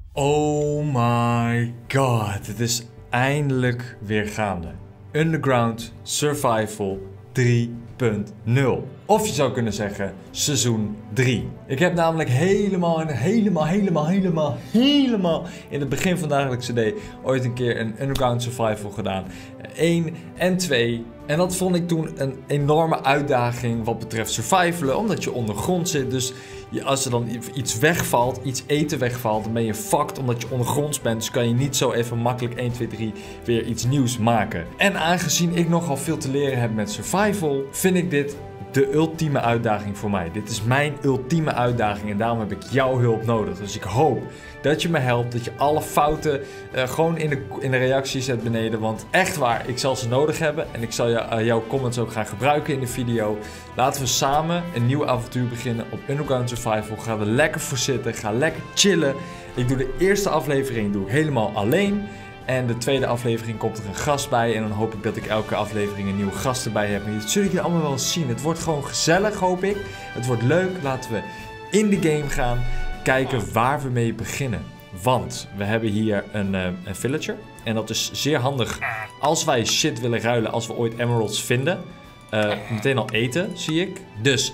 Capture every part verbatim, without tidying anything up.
Oh my god, het is eindelijk weer gaande. Underground Survival drie punt nul. Of je zou kunnen zeggen, seizoen drie. Ik heb namelijk helemaal, helemaal, helemaal, helemaal, helemaal in het begin van Dagelijkse D ooit een keer een Underground Survival gedaan. één en twee. En dat vond ik toen een enorme uitdaging wat betreft survivalen, omdat je ondergrond zit. Dus je, als er dan iets wegvalt, iets eten wegvalt, dan ben je fucked omdat je ondergronds bent. Dus kan je niet zo even makkelijk één, twee, drie weer iets nieuws maken. En aangezien ik nogal veel te leren heb met survival, vind ik dit de ultieme uitdaging voor mij. Dit is mijn ultieme uitdaging en daarom heb ik jouw hulp nodig. Dus ik hoop dat je me helpt, dat je alle fouten uh, gewoon in de, in de reacties zet beneden. Want echt waar, ik zal ze nodig hebben en ik zal jou, uh, jouw comments ook gaan gebruiken in de video. Laten we samen een nieuw avontuur beginnen op Underground Survival. Ga er lekker voor zitten, ga lekker chillen. Ik doe de eerste aflevering doe ik helemaal alleen. En de tweede aflevering komt er een gast bij. En dan hoop ik dat ik elke aflevering een nieuwe gast erbij heb. En dat zullen jullie allemaal wel eens zien. Het wordt gewoon gezellig, hoop ik. Het wordt leuk. Laten we in de game gaan. Kijken waar we mee beginnen. Want we hebben hier een, uh, een villager. En dat is zeer handig als wij shit willen ruilen. Als we ooit emeralds vinden. Uh, meteen al eten, zie ik. Dus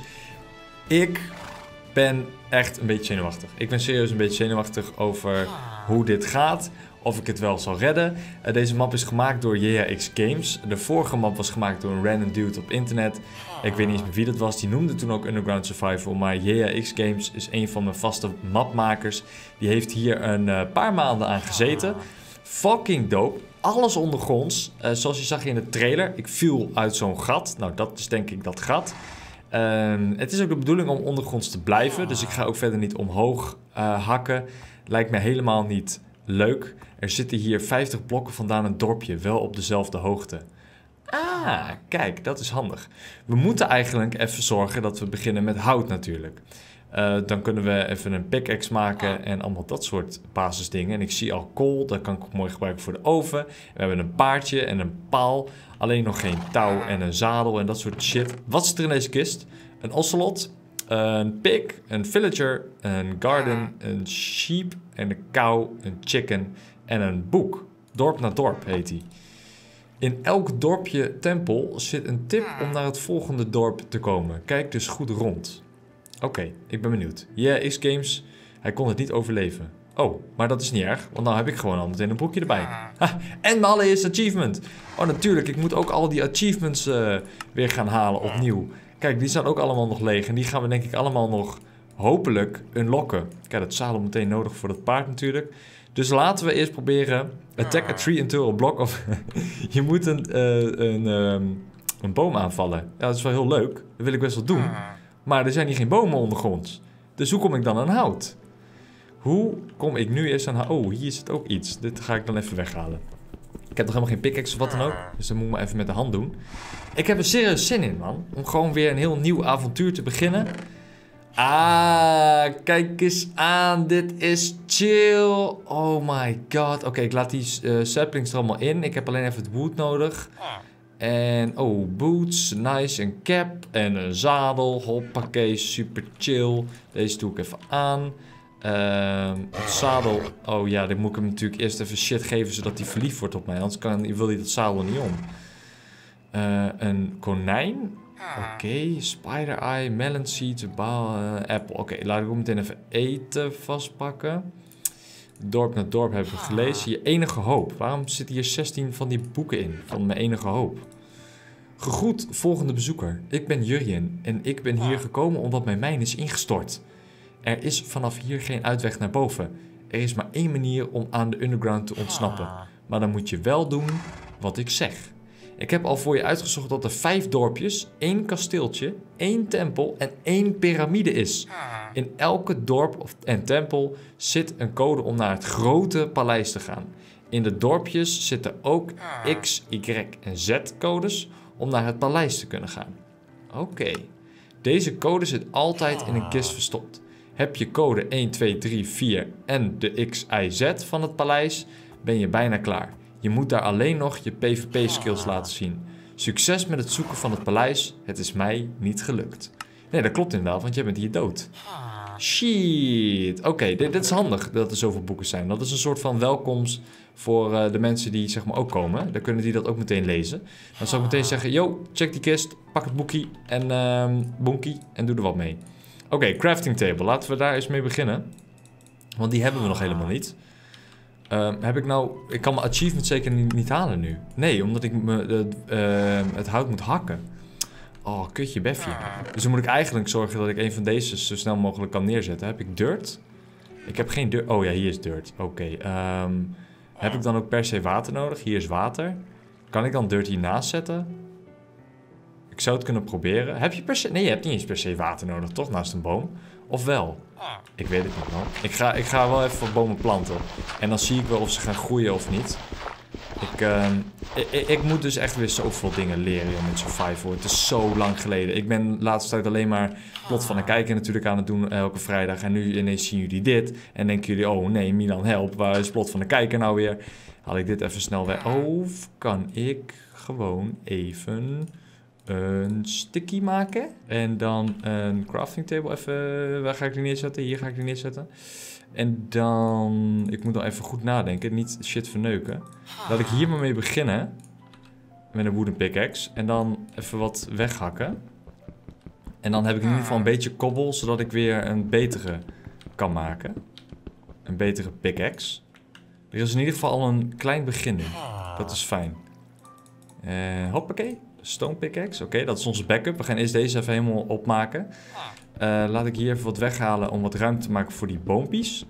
ik ben echt een beetje zenuwachtig. Ik ben serieus een beetje zenuwachtig over hoe dit gaat. Of ik het wel zal redden. Uh, deze map is gemaakt door Yeah X Games. De vorige map was gemaakt door een random dude op internet. Ik weet niet eens meer wie dat was. Die noemde toen ook Underground Survival. Maar Yeah X Games is een van mijn vaste mapmakers. Die heeft hier een uh, paar maanden aan gezeten. Fucking dope. Alles ondergronds. Uh, zoals je zag in de trailer. Ik viel uit zo'n gat. Nou, dat is denk ik dat gat. Uh, het is ook de bedoeling om ondergronds te blijven. Dus ik ga ook verder niet omhoog uh, hakken. Lijkt me helemaal niet leuk. Er zitten hier vijftig blokken vandaan een dorpje, wel op dezelfde hoogte. Ah, kijk, dat is handig. We moeten eigenlijk even zorgen dat we beginnen met hout natuurlijk. Uh, dan kunnen we even een pickaxe maken en allemaal dat soort basisdingen. En ik zie al kool, dat kan ik ook mooi gebruiken voor de oven. We hebben een paardje en een paal. Alleen nog geen touw en een zadel en dat soort shit. Wat zit er in deze kist? Een ocelot, een pig, een villager, een garden, een sheep en een cow, een chicken en een boek. Dorp naar dorp heet die. In elk dorpje tempel zit een tip om naar het volgende dorp te komen. Kijk dus goed rond. Oké, okay, ik ben benieuwd. Yeah, X Games, hij kon het niet overleven. Oh, maar dat is niet erg, want nou heb ik gewoon al meteen een boekje erbij. Ha, en mijn allereerste achievement. Oh, natuurlijk, ik moet ook al die achievements uh, weer gaan halen opnieuw. Kijk, die staan ook allemaal nog leeg en die gaan we denk ik allemaal nog hopelijk unlocken. Kijk, dat zadel meteen nodig voor dat paard natuurlijk. Dus laten we eerst proberen attack a tree into a block of... je moet een, uh, een, um, een boom aanvallen. Ja, dat is wel heel leuk. Dat wil ik best wel doen. Maar er zijn hier geen bomen ondergronds. Dus hoe kom ik dan aan hout? Hoe kom ik nu eerst aan hout? Oh, hier zit ook iets. Dit ga ik dan even weghalen. Ik heb nog helemaal geen pickaxe of wat dan ook. Dus dat moet ik maar even met de hand doen. Ik heb er serieus zin in, man. Om gewoon weer een heel nieuw avontuur te beginnen. Ah, kijk eens aan. Dit is chill. Oh my god. Oké, okay, ik laat die uh, saplings er allemaal in. Ik heb alleen even het wood nodig. En, oh, boots. Nice. Een cap. En een zadel. Hoppakee, super chill. Deze doe ik even aan. Uh, het zadel. Oh ja, dan moet ik hem natuurlijk eerst even shit geven zodat hij verliefd wordt op mij. Anders kan, wil hij dat zadel niet om. Uh, een konijn. Oké, okay. Spider Eye, melon seeds, bal, uh, apple. Oké, okay, laat ik ook meteen even eten vastpakken. Dorp naar dorp hebben we gelezen. Je enige hoop. Waarom zitten hier zestien van die boeken in? Van mijn enige hoop. Gegroet, volgende bezoeker. Ik ben Jurjen en ik ben hier gekomen omdat mijn mijn is ingestort. Er is vanaf hier geen uitweg naar boven. Er is maar één manier om aan de underground te ontsnappen. Maar dan moet je wel doen wat ik zeg. Ik heb al voor je uitgezocht dat er vijf dorpjes, één kasteeltje, één tempel en één piramide is. In elke dorp en tempel zit een code om naar het grote paleis te gaan. In de dorpjes zitten ook X, Y en Z codes om naar het paleis te kunnen gaan. Oké. Okay. Deze code zit altijd in een kist verstopt. Heb je code een, twee, drie, vier en de X, Y, Z van het paleis, ben je bijna klaar. Je moet daar alleen nog je PvP-skills laten zien. Succes met het zoeken van het paleis. Het is mij niet gelukt. Nee, dat klopt inderdaad, want jij bent hier dood. Shit. Oké, okay, dit, dit is handig dat er zoveel boeken zijn. Dat is een soort van welkomst voor uh, de mensen die zeg maar ook komen. Dan kunnen die dat ook meteen lezen. Dan zou ik meteen zeggen, yo, check die kist, pak het boekie en uh, bonkie en doe er wat mee. Oké, okay, crafting table. Laten we daar eens mee beginnen. Want die hebben we nog helemaal niet. Uh, heb ik nou... Ik kan mijn achievement zeker niet, niet halen nu. Nee, omdat ik me, uh, uh, het hout moet hakken. Oh, kutje beffie. Dus dan moet ik eigenlijk zorgen dat ik een van deze zo snel mogelijk kan neerzetten. Heb ik dirt? Ik heb geen dirt. Oh ja, hier is dirt. Oké. Okay. Um, heb ik dan ook per se water nodig? Hier is water. Kan ik dan dirt hiernaast zetten? Ik zou het kunnen proberen. Heb je per se... Nee, je hebt niet eens per se water nodig, toch? Naast een boom. Of wel? Ik weet het niet, man. Ik ga, ik ga wel even wat bomen planten. En dan zie ik wel of ze gaan groeien of niet. Ik, uh, ik, ik moet dus echt weer zoveel dingen leren joh, met Survival. Het is zo lang geleden. Ik ben de laatste tijd alleen maar plot van de kijker natuurlijk aan het doen elke vrijdag. En nu ineens zien jullie dit. En denken jullie, oh nee, Milan help. Waar is plot van de kijker nou weer? Haal ik dit even snel weg. Of kan ik gewoon even een sticky maken. En dan een crafting table even... Waar ga ik die neerzetten? Hier ga ik die neerzetten. En dan... Ik moet dan even goed nadenken. Niet shit verneuken. Laat ik hier maar mee beginnen. Met een wooden pickaxe. En dan even wat weghakken. En dan heb ik in ieder geval een beetje kobbel. Zodat ik weer een betere kan maken. Een betere pickaxe. Er is in ieder geval al een klein begin in. Dat is fijn. Uh, hoppakee. Stone pickaxe. Oké, okay, dat is onze backup. We gaan eerst deze even helemaal opmaken. Uh, laat ik hier even wat weghalen om wat ruimte te maken voor die boompjes.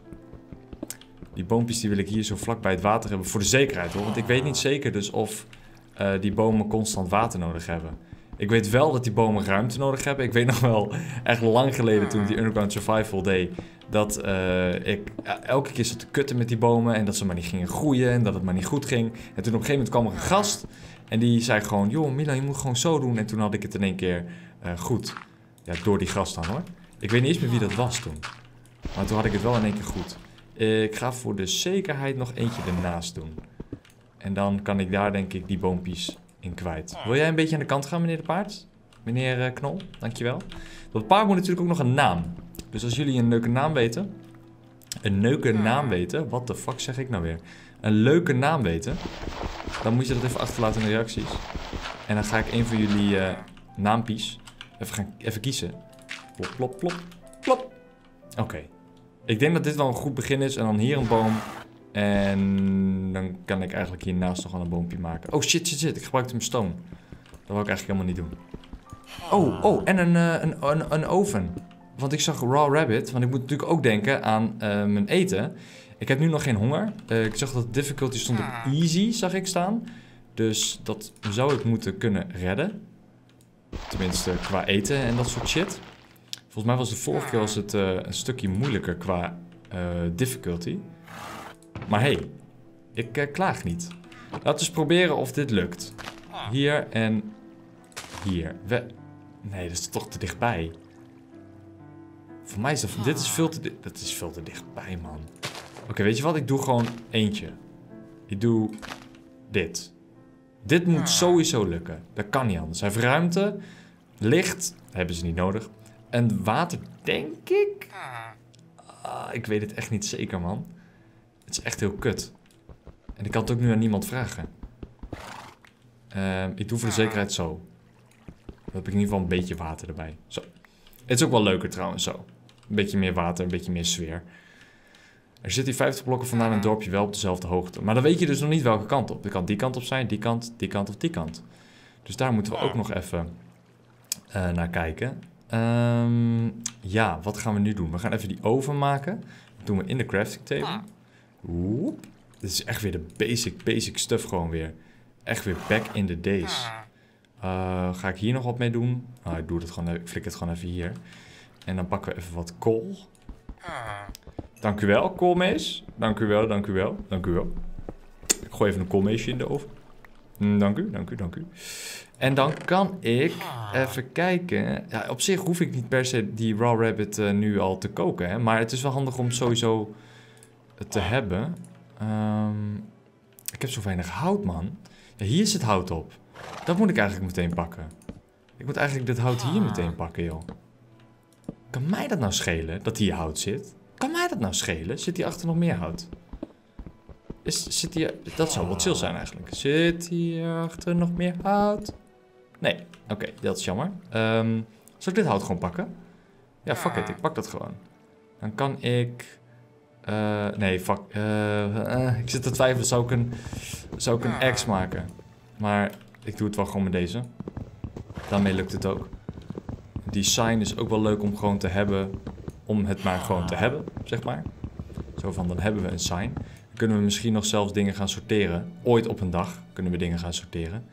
Die boompjes die wil ik hier zo vlak bij het water hebben. Voor de zekerheid hoor. Want ik weet niet zeker dus of uh, die bomen constant water nodig hebben. Ik weet wel dat die bomen ruimte nodig hebben. Ik weet nog wel echt lang geleden toen ik die Underground Survival deed. Dat uh, ik elke keer zat te kutten met die bomen. En dat ze maar niet gingen groeien. En dat het maar niet goed ging. En toen op een gegeven moment kwam er een gast. En die zei gewoon, joh Milan, je moet gewoon zo doen. En toen had ik het in één keer uh, goed. Ja, door die gast dan hoor. Ik weet niet eens meer wie dat was toen. Maar toen had ik het wel in één keer goed. Ik ga voor de zekerheid nog eentje ernaast doen. En dan kan ik daar denk ik die boompjes in kwijt. Wil jij een beetje aan de kant gaan meneer de paard? Meneer uh, Knol, dankjewel. Dat paard moet natuurlijk ook nog een naam. Dus als jullie een leuke naam weten. Een leuke naam weten. Wat de fuck zeg ik nou weer? Een leuke naam weten. Dan moet je dat even achterlaten in de reacties. En dan ga ik een van jullie uh, naampies even, gaan, even kiezen. Plop, plop, plop, plop. Oké. Okay. Ik denk dat dit wel een goed begin is. En dan hier een boom. En dan kan ik eigenlijk hiernaast nog wel een boompje maken. Oh shit, shit, shit. Ik gebruikte mijn stone. Dat wil ik eigenlijk helemaal niet doen. Oh, oh. En een, uh, een, een, een oven. Want ik zag raw rabbit. Want ik moet natuurlijk ook denken aan uh, mijn eten. Ik heb nu nog geen honger. Uh, ik zag dat de difficulty stond op easy, zag ik staan. Dus dat zou ik moeten kunnen redden. Tenminste, qua eten en dat soort shit. Volgens mij was de vorige keer was het uh, een stukje moeilijker qua uh, difficulty. Maar hé, hey, ik uh, klaag niet. Laten we eens proberen of dit lukt. Hier en hier. We nee, dat is toch te dichtbij. Voor mij is dat, dit is veel te, dat is veel te dichtbij, man. Oké, okay, weet je wat? Ik doe gewoon eentje. Ik doe dit. Dit moet sowieso lukken. Dat kan niet anders. Hij heeft ruimte, licht, hebben ze niet nodig. En water, denk ik. Uh, ik weet het echt niet zeker, man. Het is echt heel kut. En ik kan het ook nu aan niemand vragen. Uh, ik doe voor de zekerheid zo. Dan heb ik in ieder geval een beetje water erbij. Zo. Het is ook wel leuker trouwens, zo. Een beetje meer water, een beetje meer sfeer. Er zit hier vijftig blokken vandaan een dorpje wel op dezelfde hoogte. Maar dan weet je dus nog niet welke kant op. Het kan die kant op zijn, die kant, die kant of die kant. Dus daar moeten we ook nog even uh, naar kijken. Um, ja, wat gaan we nu doen? We gaan even die oven maken. Dat doen we in de crafting table. Oep. Dit is echt weer de basic, basic stuff gewoon weer. Echt weer back in the days. Uh, ga ik hier nog wat mee doen? Uh, ik doe het gewoon, ik flik het gewoon even hier. En dan pakken we even wat kool. Dank u wel, koolmees. Dank u wel, dank u wel, dank u wel. Ik gooi even een koolmeesje in de oven. Mm, dank u, dank u, dank u. En dan kan ik even kijken. Ja, op zich hoef ik niet per se die raw rabbit uh, nu al te koken. Hè? Maar het is wel handig om het sowieso te hebben. Um, ik heb zo weinig hout, man. Ja, hier zit hout op. Dat moet ik eigenlijk meteen pakken. Ik moet eigenlijk dit hout hier meteen pakken, joh. Kan mij dat nou schelen, dat hier hout zit? Kan mij dat nou schelen? Zit hier achter nog meer hout? Is, zit hier... Dat zou wel chill zijn eigenlijk. Zit hier achter nog meer hout? Nee. Oké, okay, dat is jammer. Um, zal ik dit hout gewoon pakken? Ja, fuck it. Ik pak dat gewoon. Dan kan ik... Uh, nee, fuck. Uh, uh, ik zit te twijfelen. Zou ik een, zou ik een X maken? Maar ik doe het wel gewoon met deze. Daarmee lukt het ook. Die sign is ook wel leuk om gewoon te hebben. Om het maar gewoon te hebben, zeg maar. Zo van, dan hebben we een sign. Dan kunnen we misschien nog zelfs dingen gaan sorteren. Ooit op een dag kunnen we dingen gaan sorteren.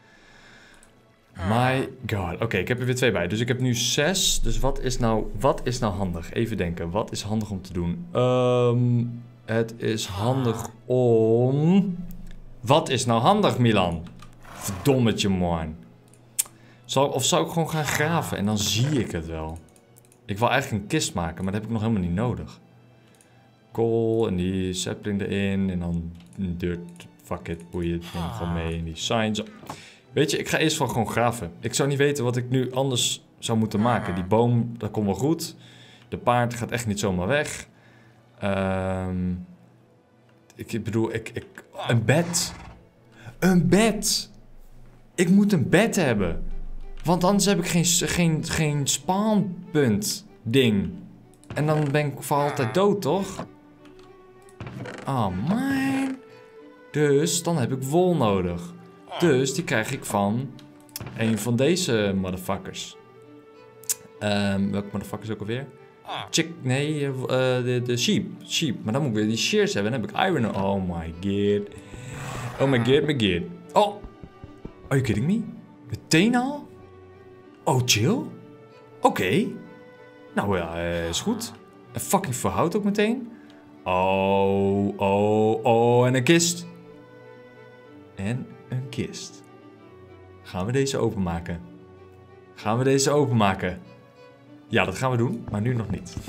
My god. Oké, okay, ik heb er weer twee bij. Dus ik heb nu zes. Dus wat is nou, wat is nou handig? Even denken. Wat is handig om te doen? Um, het is handig om... Wat is nou handig, Milan? Verdommetje, man. Zal, of zou ik gewoon gaan graven en dan zie ik het wel? Ik wil eigenlijk een kist maken, maar dat heb ik nog helemaal niet nodig. Kool en die sapling erin en dan dirt. Fuck it, boeien. Neem gewoon mee en die signs. Weet je, ik ga eerst wel gewoon graven. Ik zou niet weten wat ik nu anders zou moeten maken. Die boom, dat komt wel goed. De paard gaat echt niet zomaar weg. Um, ik bedoel, ik, ik, een bed. Een bed. Ik moet een bed hebben. Want anders heb ik geen, geen, geen spawnpunt ding. En dan ben ik voor altijd dood, toch? Oh man. Dus dan heb ik wol nodig. Dus die krijg ik van een van deze motherfuckers. Um, welke motherfuckers ook alweer? Chick, nee, uh, de, de sheep. Sheep. Maar dan moet ik weer die shears hebben. Dan heb ik iron. Oh my god. Oh my god, my god. Oh. Are you kidding me? Meteen al? Oh, chill. Oké. Okay. Nou ja, uh, is goed. En fucking verhoud ook meteen. Oh, oh, oh. En een kist. En een kist. Gaan we deze openmaken? Gaan we deze openmaken? Ja, dat gaan we doen, maar nu nog niet.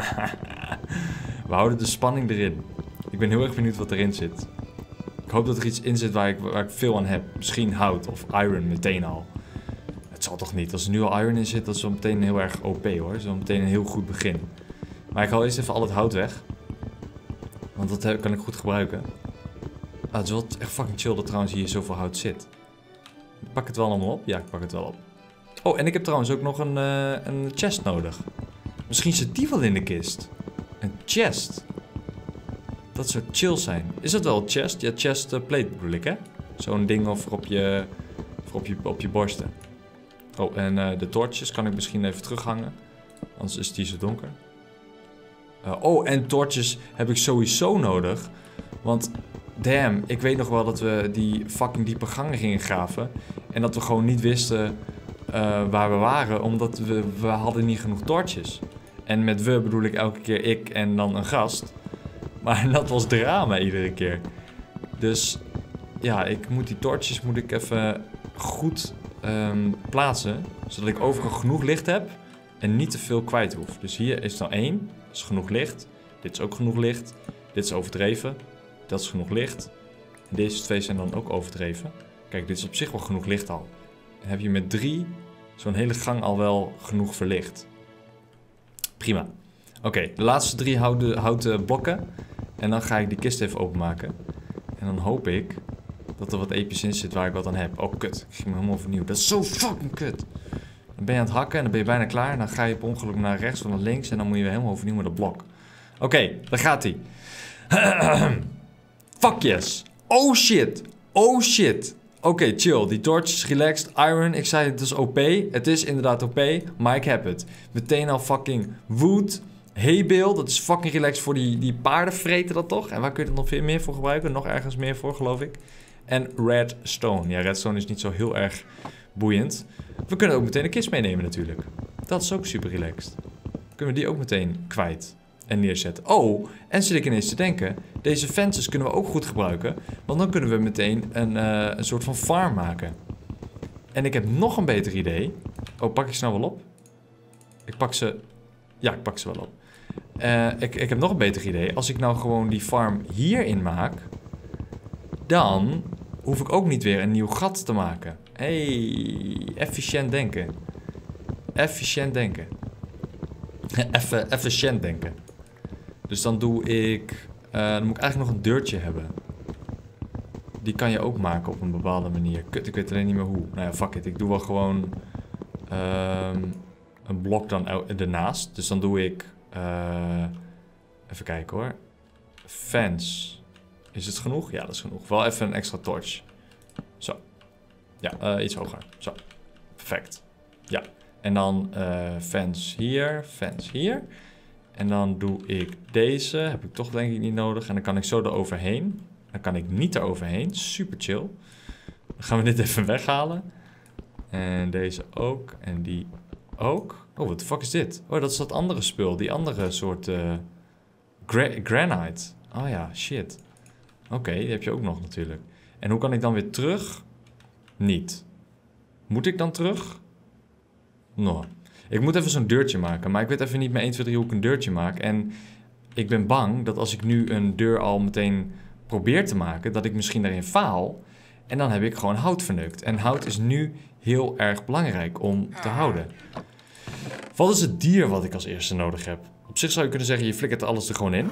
We houden de spanning erin. Ik ben heel erg benieuwd wat erin zit. Ik hoop dat er iets in zit waar ik, waar ik veel aan heb. Misschien hout of iron meteen al. Het zal toch niet. Als er nu al iron in zit, dat is wel meteen heel erg O P hoor. Dat is wel meteen een heel goed begin. Maar ik haal eerst even al het hout weg. Want dat kan ik goed gebruiken. Ah, het is wel echt fucking chill dat trouwens hier zoveel hout zit. Ik pak het wel allemaal op? Ja, ik pak het wel op. Oh, en ik heb trouwens ook nog een, uh, een chest nodig. Misschien zit die wel in de kist. Een chest. Dat zou chill zijn. Is dat wel een chest? Ja, chest uh, plate bedoel ik, hè? Zo'n ding over op je, over op je, op je borsten. Oh, en uh, de torches kan ik misschien even terughangen. Anders is die zo donker. Uh, oh, en torches heb ik sowieso nodig. Want, damn, ik weet nog wel dat we die fucking diepe gangen gingen graven. En dat we gewoon niet wisten uh, waar we waren. Omdat we, we hadden niet genoeg torches. En met we bedoel ik elke keer ik en dan een gast. Maar dat was drama iedere keer. Dus, ja, ik moet die torches moet ik even goed um, plaatsen. Zodat ik overal genoeg licht heb. En niet te veel kwijt hoef. Dus hier is nou één. Dat is genoeg licht. Dit is ook genoeg licht. Dit is overdreven. Dat is genoeg licht. En deze twee zijn dan ook overdreven. Kijk, dit is op zich wel genoeg licht al. Dan heb je met drie zo'n hele gang al wel genoeg verlicht. Prima. Oké, okay, de laatste drie houten, houten blokken. En dan ga ik die kist even openmaken. En dan hoop ik dat er wat episch in zit waar ik wat aan heb. Oh, kut. Ik ging me helemaal overnieuw. Dat is zo fucking kut. Dan ben je aan het hakken en dan ben je bijna klaar. En dan ga je op ongeluk naar rechts of naar links. En dan moet je weer helemaal overnieuw met dat blok. Oké, okay, daar gaat hij. Fuck yes. Oh shit. Oh shit. Oké, okay, chill. Die torch is relaxed. Iron, ik zei het is O P. Het is inderdaad O P, maar ik heb het. Meteen al fucking wood. Haybale, dat is fucking relaxed voor die, die paarden vreten dat toch? En waar kun je het nog veel meer voor gebruiken? Nog ergens meer voor, geloof ik. En redstone. Ja, redstone is niet zo heel erg boeiend. We kunnen ook meteen een kist meenemen natuurlijk. Dat is ook super relaxed. Kunnen we die ook meteen kwijt en neerzetten. Oh, en zit ik ineens te denken. Deze fences kunnen we ook goed gebruiken. Want dan kunnen we meteen een, uh, een soort van farm maken. En ik heb nog een beter idee. Oh, pak ik ze nou wel op? Ik pak ze... Ja, ik pak ze wel op. Uh, ik, ik heb nog een beter idee. Als ik nou gewoon die farm hierin maak... Dan hoef ik ook niet weer een nieuw gat te maken. Hey, efficiënt denken. Efficiënt denken. even efficiënt denken. Dus dan doe ik... Uh, dan moet ik eigenlijk nog een deurtje hebben. Die kan je ook maken op een bepaalde manier. Kut, ik weet alleen niet meer hoe. Nou ja, fuck it. Ik doe wel gewoon... Um, een blok dan ernaast. Dus dan doe ik... Uh, even kijken hoor. Fence. Is het genoeg? Ja, dat is genoeg. Wel even een extra torch. Zo. Ja, uh, iets hoger. Zo. Perfect. Ja. En dan uh, fence hier. Fence hier. En dan doe ik deze. Heb ik toch denk ik niet nodig. En dan kan ik zo eroverheen. Dan kan ik niet eroverheen. Super chill. Dan gaan we dit even weghalen. En deze ook. En die ook. Oh, wat de fuck is dit? Oh, dat is dat andere spul. Die andere soort uh, gra granite. Oh ja, shit. Oké, okay, die heb je ook nog natuurlijk. En hoe kan ik dan weer terug? Niet. Moet ik dan terug? No. Ik moet even zo'n deurtje maken. Maar ik weet even niet met één, twee, drie hoe ik een deurtje maak. En ik ben bang dat als ik nu een deur al meteen probeer te maken, dat ik misschien daarin faal. En dan heb ik gewoon hout verneukt. En hout is nu heel erg belangrijk om te houden. Wat is het dier wat ik als eerste nodig heb? Op zich zou je kunnen zeggen, je flikkert alles er gewoon in.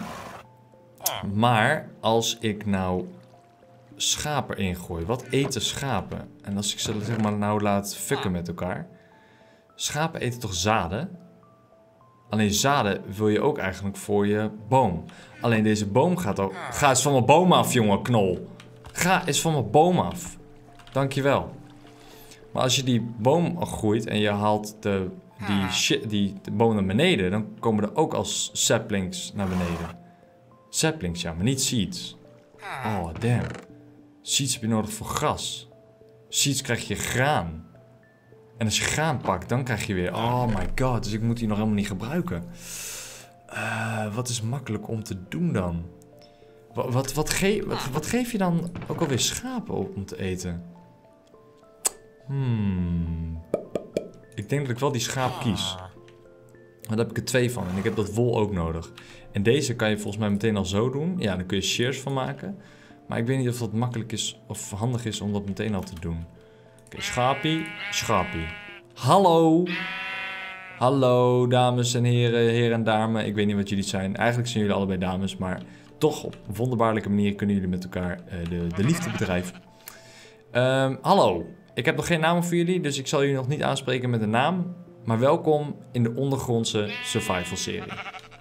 Maar als ik nou schapen ingooi, wat eten schapen? En als ik ze zeg maar nou laat fucken met elkaar. Schapen eten toch zaden? Alleen zaden wil je ook eigenlijk voor je boom. Alleen deze boom gaat ook... Ga eens van mijn boom af, jongen, knol. Ga eens van mijn boom af. Dankjewel. Maar als je die boom groeit en je haalt de, die, shit, die de boom naar beneden, dan komen er ook als saplings naar beneden. Saplings, ja, maar niet seeds. Oh, damn. Seeds heb je nodig voor gras. Seeds krijg je graan. En als je graan pakt, dan krijg je weer... Oh my god, dus ik moet die nog helemaal niet gebruiken. Uh, wat is makkelijk om te doen dan? Wat, wat, wat, ge wat, wat geef je dan ook alweer schapen op om te eten? Hmm. Ik denk dat ik wel die schaap kies. Maar daar heb ik er twee van. En ik heb dat wol ook nodig. En deze kan je volgens mij meteen al zo doen. Ja, dan kun je shears van maken. Maar ik weet niet of dat makkelijk is of handig is om dat meteen al te doen. Oké, okay, schapie, schapie. Hallo. Hallo, dames en heren, heren en dames. Ik weet niet wat jullie zijn. Eigenlijk zijn jullie allebei dames, maar toch op een wonderbaarlijke manier kunnen jullie met elkaar uh, de, de liefde bedrijven. Um, hallo. Ik heb nog geen naam voor jullie, dus ik zal jullie nog niet aanspreken met een naam. Maar welkom in de ondergrondse survival serie.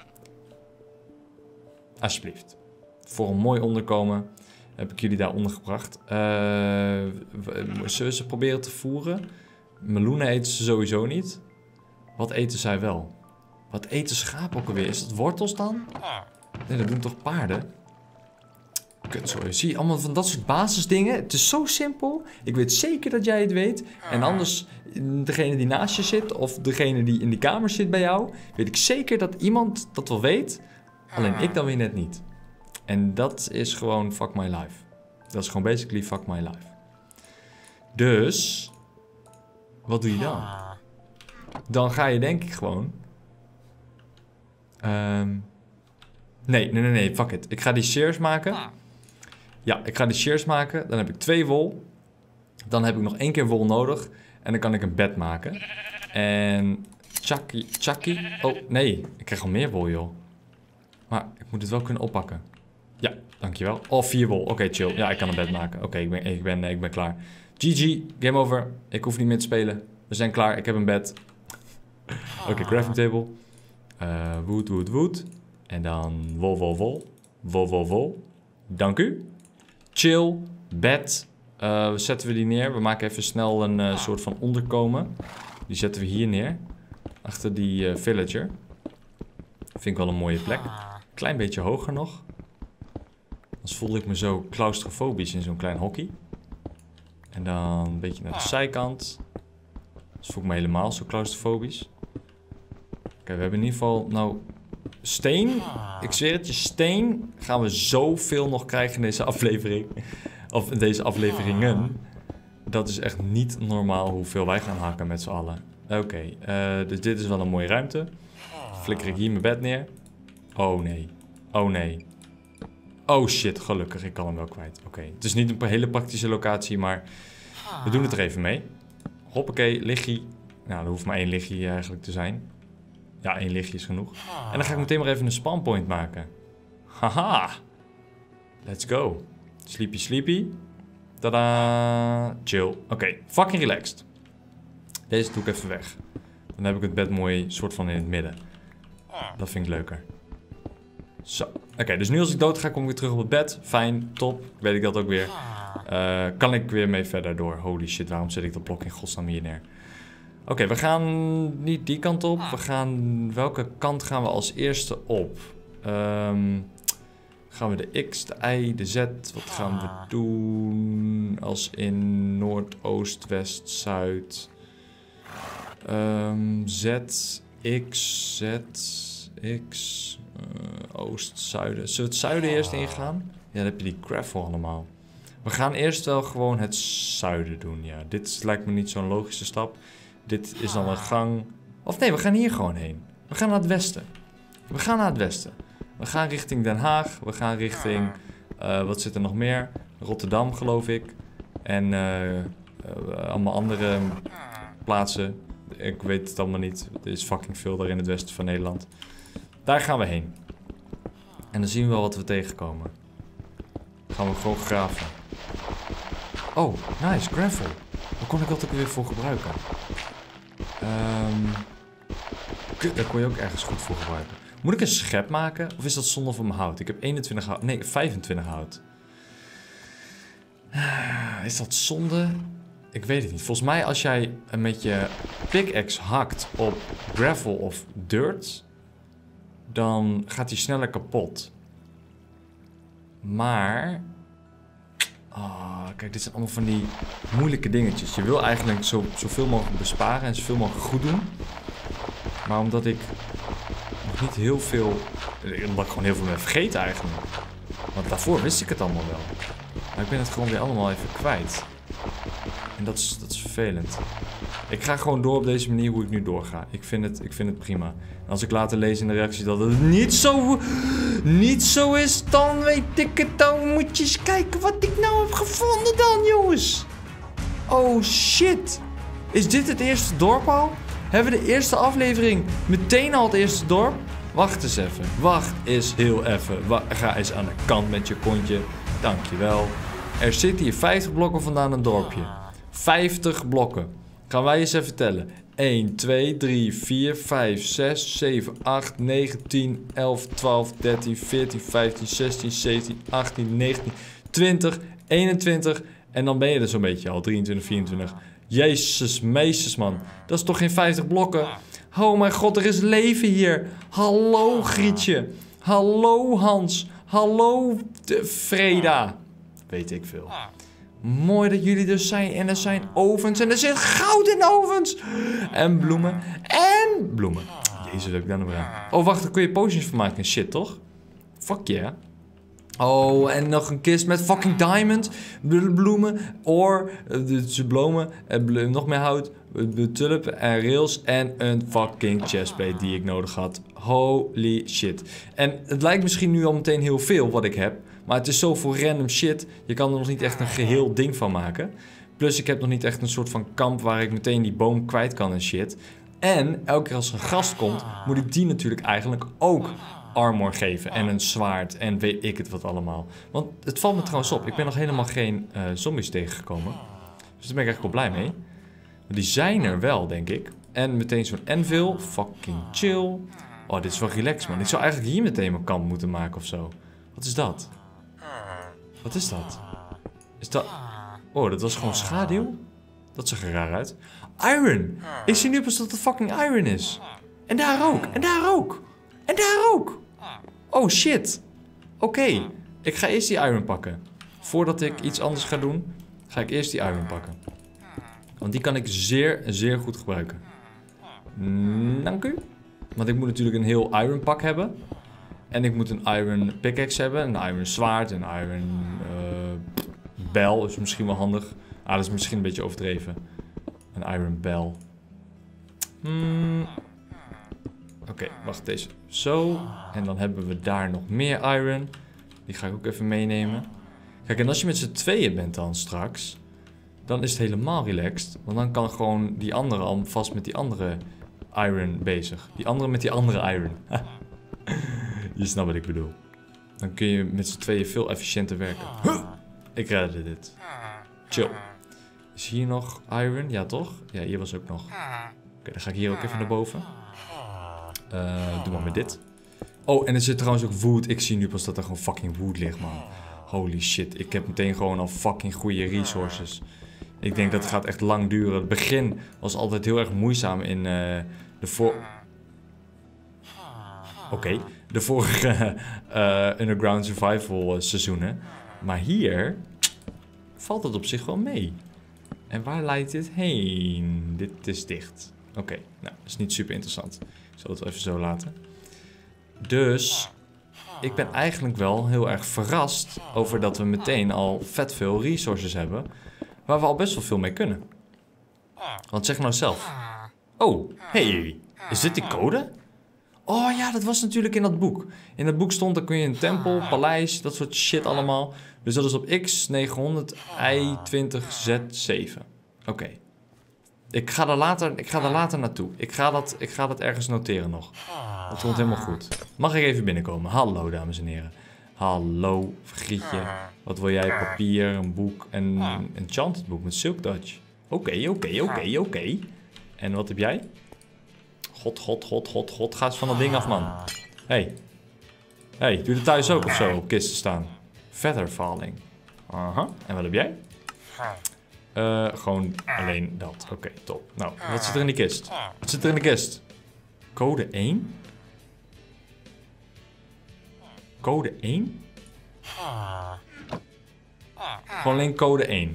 Alsjeblieft. Voor een mooi onderkomen heb ik jullie daar ondergebracht. Uh, zullen we ze proberen te voeren? Meloenen eten ze sowieso niet. Wat eten zij wel? Wat eten schapen ook alweer? Is dat wortels dan? Nee, dat doen toch paarden? Kutzooi. Zie je, allemaal van dat soort basisdingen. Het is zo simpel. Ik weet zeker dat jij het weet. En anders, degene die naast je zit of degene die in die kamer zit bij jou, weet ik zeker dat iemand dat wel weet. Alleen ik dan weer net niet. En dat is gewoon fuck my life. Dat is gewoon basically fuck my life. Dus, wat doe je dan? Dan ga je denk ik gewoon... Um, nee, nee, nee, nee, fuck it. Ik ga die shears maken. Ja, ik ga die shears maken. Dan heb ik twee wol. Dan heb ik nog één keer wol nodig. En dan kan ik een bed maken. En... Chucky, Chucky. Oh, nee. Ik krijg al meer wol, joh. Maar ik moet het wel kunnen oppakken. Ja, dankjewel. Oh, vier wol. Oké, okay, chill. Ja, ik kan een bed maken. Oké, okay, ik, ben, ik, ben, ik ben klaar. G G. Game over. Ik hoef niet meer te spelen. We zijn klaar. Ik heb een bed. Oké, okay, crafting table. Uh, wood, wood, wood. En dan wol, wol, wol. Wol, wol, wol. Dank u. Chill. Bed. Uh, zetten we die neer. We maken even snel een uh, soort van onderkomen. Die zetten we hier neer. Achter die uh, villager. Vind ik wel een mooie plek. Klein beetje hoger nog. Anders voelde ik me zo claustrofobisch in zo'n klein hockey. En dan een beetje naar de zijkant. Dus voel ik me helemaal zo claustrofobisch. Oké, we hebben in ieder geval nou steen. Ik zweer het je, steen gaan we zoveel nog krijgen in deze aflevering. Of in deze afleveringen. Dat is echt niet normaal hoeveel wij gaan hakken met z'n allen. Oké, okay, uh, dus dit is wel een mooie ruimte. Flikker ik hier mijn bed neer. Oh nee. Oh nee. Oh shit, gelukkig. Ik kan hem wel kwijt. Oké, okay. Het is niet een hele praktische locatie, maar we doen het er even mee. Hoppakee, liggie. Nou, er hoeft maar één liggie eigenlijk te zijn. Ja, één lichtje is genoeg. En dan ga ik meteen maar even een spawn point maken. Haha. Let's go. Sleepy, sleepy. Tada. Chill. Oké, okay. Fucking relaxed. Deze doe ik even weg. Dan heb ik het bed mooi soort van in het midden. Dat vind ik leuker. Zo. Oké, okay, dus nu als ik dood ga, kom ik weer terug op het bed. Fijn, top. Weet ik dat ook weer. Uh, kan ik weer mee verder door. Holy shit, waarom zet ik dat blok in godsnaam hier neer? Oké, okay, we gaan niet die kant op. We gaan... Welke kant gaan we als eerste op? Um, gaan we de X, de Y, de Z. Wat gaan we doen? Als in Noord, Oost, West, Zuid. Um, Z, X, Z, X, uh, Oost, Zuiden. Zullen we het zuiden eerst ingaan? Ja, dan heb je die gravel allemaal. We gaan eerst wel gewoon het zuiden doen, ja. Dit lijkt me niet zo'n logische stap. Dit is dan een gang. Of nee, we gaan hier gewoon heen. We gaan naar het westen. We gaan naar het westen. We gaan richting Den Haag. We gaan richting... Uh, wat zit er nog meer? Rotterdam, geloof ik. En uh, uh, allemaal andere plaatsen. Ik weet het allemaal niet. Er is fucking veel daar in het westen van Nederland. Daar gaan we heen. En dan zien we wel wat we tegenkomen. Dan gaan we gewoon graven. Oh, nice, gravel. Waar kon ik dat ook weer voor gebruiken? Um, kut, daar kon je ook ergens goed voor gebruiken. Moet ik een schep maken? Of is dat zonde van mijn hout? Ik heb eenentwintig hout. Nee, vijfentwintig hout. Is dat zonde? Ik weet het niet. Volgens mij als jij met je pickaxe hakt op gravel of dirt, dan gaat hij sneller kapot. Maar... Oh, kijk, dit zijn allemaal van die moeilijke dingetjes. Je wil eigenlijk zo, zoveel mogelijk besparen en zoveel mogelijk goed doen. Maar omdat ik nog niet heel veel... Omdat ik gewoon heel veel ben vergeten eigenlijk. Want daarvoor wist ik het allemaal wel. Maar ik ben het gewoon weer allemaal even kwijt. En dat is, dat is vervelend. Ik ga gewoon door op deze manier hoe ik nu doorga. Ik vind het, ik vind het prima. En als ik later lees in de reactie dat het niet zo, niet zo is, dan weet ik het. Dan moet je eens kijken wat ik nou heb gevonden dan, jongens. Oh, shit. Is dit het eerste dorp al? Hebben we de eerste aflevering meteen al het eerste dorp? Wacht eens even. Wacht eens heel even. Wa- Ga eens aan de kant met je kontje. Dankjewel. Er zit hier vijftig blokken vandaan een dorpje. vijftig blokken. Gaan wij eens even tellen. één, twee, drie, vier, vijf, zes, zeven, acht, negen, tien, elf, twaalf, dertien, veertien, vijftien, zestien, zeventien, achttien, negentien, twintig, eenentwintig. En dan ben je er zo'n beetje al. drieëntwintig, vierentwintig. Jezus, meesters man. Dat is toch geen vijftig blokken? Oh mijn god, er is leven hier. Hallo Grietje. Hallo Hans. Hallo Freda. Weet ik veel. Mooi dat jullie er zijn. En er zijn ovens. En er zit goud in ovens. En bloemen. En bloemen. Jezus, heb ik daar nog aan. Oh, wacht. Daar kun je potions van maken. Shit, toch? Fuck yeah. Oh, en nog een kist met fucking diamond. Bloemen. Or. De bloemen. Nog meer hout. Tulpen en rails. En een fucking chestplate die ik nodig had. Holy shit. En het lijkt misschien nu al meteen heel veel wat ik heb. Maar het is zoveel random shit. Je kan er nog niet echt een geheel ding van maken. Plus ik heb nog niet echt een soort van kamp waar ik meteen die boom kwijt kan en shit. En elke keer als er een gast komt, moet ik die natuurlijk eigenlijk ook armor geven. En een zwaard en weet ik het wat allemaal. Want het valt me trouwens op. Ik ben nog helemaal geen uh, zombies tegengekomen. Dus daar ben ik echt wel blij mee. Maar die zijn er wel, denk ik. En meteen zo'n anvil. Fucking chill. Oh, dit is wel relaxed, man. Ik zou eigenlijk hier meteen mijn kamp moeten maken of zo. Wat is dat? Wat is dat? Is dat... Oh, dat was gewoon schaduw? Dat zag er raar uit. Iron! Ik zie nu pas dat het fucking iron is. En daar ook. En daar ook. En daar ook. Oh, shit. Oké. Okay. Ik ga eerst die iron pakken. Voordat ik iets anders ga doen, ga ik eerst die iron pakken. Want die kan ik zeer, zeer goed gebruiken. Dank u. Want ik moet natuurlijk een heel iron pak hebben. En ik moet een iron pickaxe hebben. Een iron zwaard. Een iron uh, bel is misschien wel handig. Ah, dat is misschien een beetje overdreven. Een iron bel. Hmm. Oké, okay, wacht deze. Zo. En dan hebben we daar nog meer iron. Die ga ik ook even meenemen. Kijk, en als je met z'n tweeën bent dan straks, dan is het helemaal relaxed. Want dan kan gewoon die andere al vast met die andere iron bezig. Die andere met die andere iron. Je snapt wat ik bedoel. Dan kun je met z'n tweeën veel efficiënter werken. Huh! Ik redde dit. Chill. Is hier nog iron? Ja, toch? Ja, hier was ook nog. Oké, okay, dan ga ik hier ook even naar boven. Uh, doe maar met dit. Oh, en er zit trouwens ook wood. Ik zie nu pas dat er gewoon fucking wood ligt, man. Holy shit. Ik heb meteen gewoon al fucking goede resources. Ik denk dat het gaat echt lang duren. Het begin was altijd heel erg moeizaam in uh, de voor... Oké. Okay. De vorige uh, Underground Survival uh, seizoenen. Maar hier valt het op zich wel mee. En waar leidt dit heen? Dit is dicht. Oké, okay. Nou, dat is niet super interessant. Ik zal het wel even zo laten. Dus ik ben eigenlijk wel heel erg verrast over dat we meteen al vet veel resources hebben. Waar we al best wel veel mee kunnen. Want zeg nou zelf. Oh, hey, is dit die code? Oh ja, dat was natuurlijk in dat boek. In dat boek stond, dan kun je een tempel, paleis, dat soort shit allemaal. Dus dat is op X negenhonderd I twintig Z zeven. Oké. Okay. Ik ga daar later, ik ga daar later naartoe. Ik ga, dat, ik ga dat ergens noteren nog. Dat komt helemaal goed. Mag ik even binnenkomen? Hallo, dames en heren. Hallo, Grietje. Wat wil jij? Papier, een boek en een enchanted boek met Silk Touch. Oké, oké, oké, oké. En wat heb jij? God, god, god, god, god. Ga eens van dat ding af, man. Hey. Hey, doe je het thuis ook of zo op kisten staan? Feather falling. Aha. En wat heb jij? Uh, gewoon alleen dat. Oké, okay, top. Nou, wat zit er in die kist? Wat zit er in de kist? Code één? Code één? Gewoon alleen code één.